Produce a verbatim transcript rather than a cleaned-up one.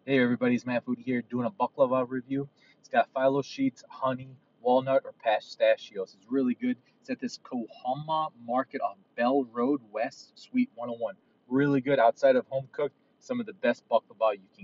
Hey everybody, it's Matt Food here doing a baklava review. It's got phyllo sheets, honey, walnut, or pistachios. It's really good. It's at this Kohama Market on Bell Road West, Suite one oh one. Really good outside of home cooked. Some of the best baklava you can